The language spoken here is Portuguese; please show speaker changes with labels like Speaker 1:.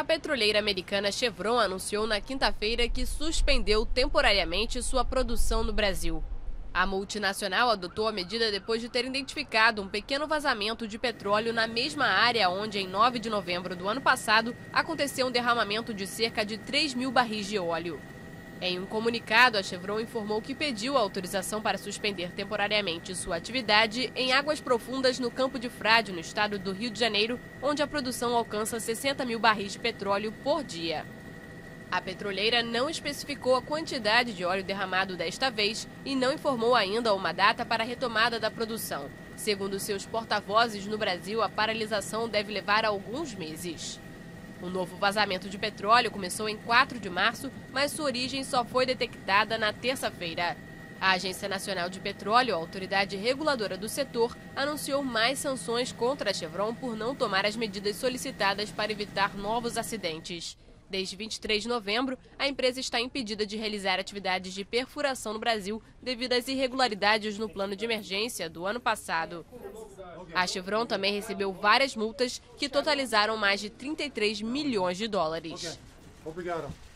Speaker 1: A petroleira americana Chevron anunciou na quinta-feira que suspendeu temporariamente sua produção no Brasil. A multinacional adotou a medida depois de ter identificado um pequeno vazamento de petróleo na mesma área onde, em 9 de novembro do ano passado, aconteceu um derramamento de cerca de 3.000 barris de óleo. Em um comunicado, a Chevron informou que pediu autorização para suspender temporariamente sua atividade em águas profundas no Campo de Frade, no estado do Rio de Janeiro, onde a produção alcança 60.000 barris de petróleo por dia. A petroleira não especificou a quantidade de óleo derramado desta vez e não informou ainda uma data para a retomada da produção. Segundo seus porta-vozes no Brasil, a paralisação deve levar alguns meses. O novo vazamento de petróleo começou em 4 de março, mas sua origem só foi detectada na terça-feira. A Agência Nacional de Petróleo, a autoridade reguladora do setor, anunciou mais sanções contra a Chevron por não tomar as medidas solicitadas para evitar novos acidentes. Desde 23 de novembro, a empresa está impedida de realizar atividades de perfuração no Brasil devido às irregularidades no plano de emergência do ano passado. A Chevron também recebeu várias multas que totalizaram mais de 33 milhões de dólares.
Speaker 2: Obrigado.